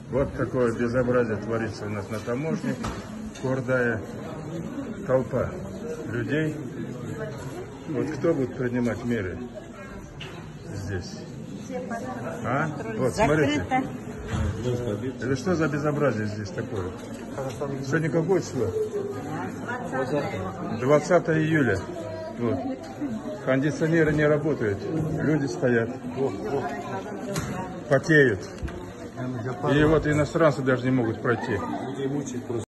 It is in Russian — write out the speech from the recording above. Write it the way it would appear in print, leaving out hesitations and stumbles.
Вот такое безобразие творится у нас на таможне. Гордая толпа людей. Вот кто будет принимать меры здесь? А? Вот, смотрите. Это что за безобразие здесь такое? Сегодня какое число? 20 июля. Вот. Кондиционеры не работают. Люди стоят. Потеют. И вот иностранцы даже не могут пройти.